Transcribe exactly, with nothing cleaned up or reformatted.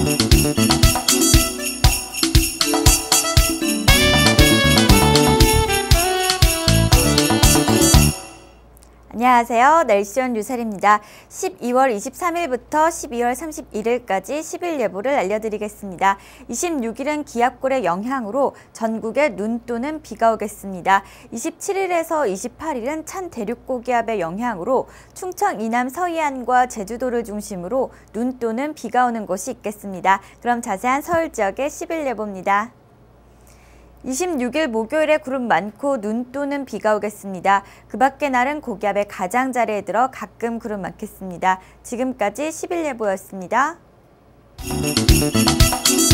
안녕하세요. 날씨원 유설입니다. 십이월 이십삼일부터 십이월 삼십일일까지 십 일 예보를 알려드리겠습니다. 이십육일은 기압골의 영향으로 전국에 눈 또는 비가 오겠습니다. 이십칠일에서 이십팔일은 찬 대륙고기압의 영향으로 충청 이남 서해안과 제주도를 중심으로 눈 또는 비가 오는 곳이 있겠습니다. 그럼 자세한 서울 지역의 십 일 예보입니다. 이십육일 목요일에 구름 많고 눈 또는 비가 오겠습니다. 그 밖의 날은 고기압의 가장자리에 들어 가끔 구름 많겠습니다. 지금까지 십 일 예보였습니다.